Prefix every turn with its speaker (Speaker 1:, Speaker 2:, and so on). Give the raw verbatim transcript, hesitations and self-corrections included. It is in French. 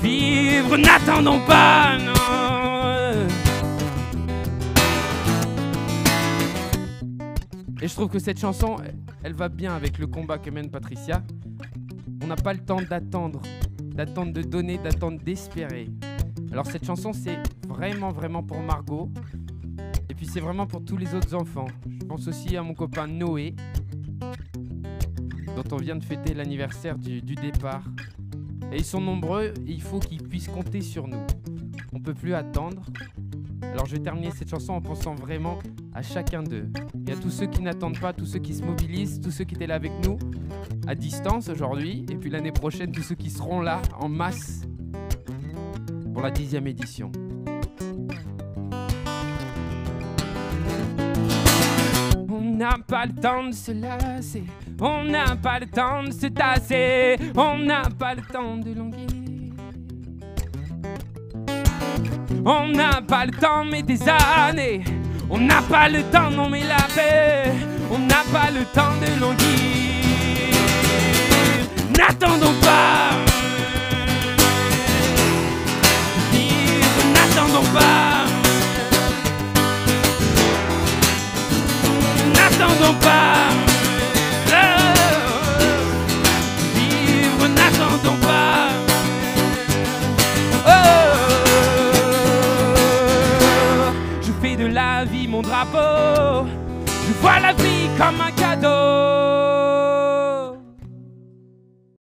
Speaker 1: vivre, n'attendons pas, non. Et je trouve que cette chanson, elle va bien avec le combat que mène Patricia. On n'a pas le temps d'attendre, d'attendre de donner, d'attendre d'espérer. Alors cette chanson, c'est vraiment, vraiment pour Margot. Et puis c'est vraiment pour tous les autres enfants. Je pense aussi à mon copain Noé, dont on vient de fêter l'anniversaire du, du départ. Et ils sont nombreux et il faut qu'ils puissent compter sur nous. On ne peut plus attendre. Alors je vais terminer cette chanson en pensant vraiment à chacun d'eux. Et à tous ceux qui n'attendent pas, tous ceux qui se mobilisent, tous ceux qui étaient là avec nous, à distance aujourd'hui. Et puis l'année prochaine, tous ceux qui seront là en masse pour la dixième édition. On n'a pas le temps de se lasser, on n'a pas le temps de se tasser, on n'a pas le temps de languir. On n'a pas le temps mais des années, on n'a pas le temps non mais la paix, on n'a pas le temps de languir. N'attendons pas, vivre, n'attendons pas, n'attendons pas, oh, vivre, n'attendons pas. Je fais de la vie mon drapeau, je vois la vie comme un cadeau.